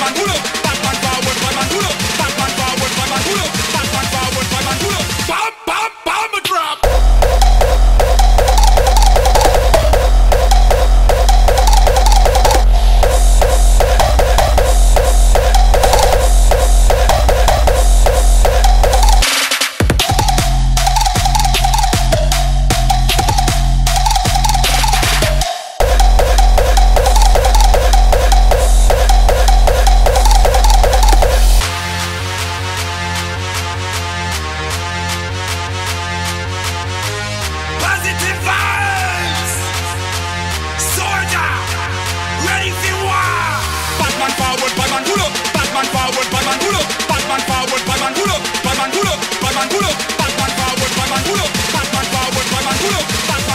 man pull up. Batman forward, bad man pull up. Batman forward, bad man pull up. Batman forward, bad man pull up. Bam, bam, bam, a drop. Batman forward, Batman pull up. Batman forward, Batman pull up. Batman forward, Batman pull up.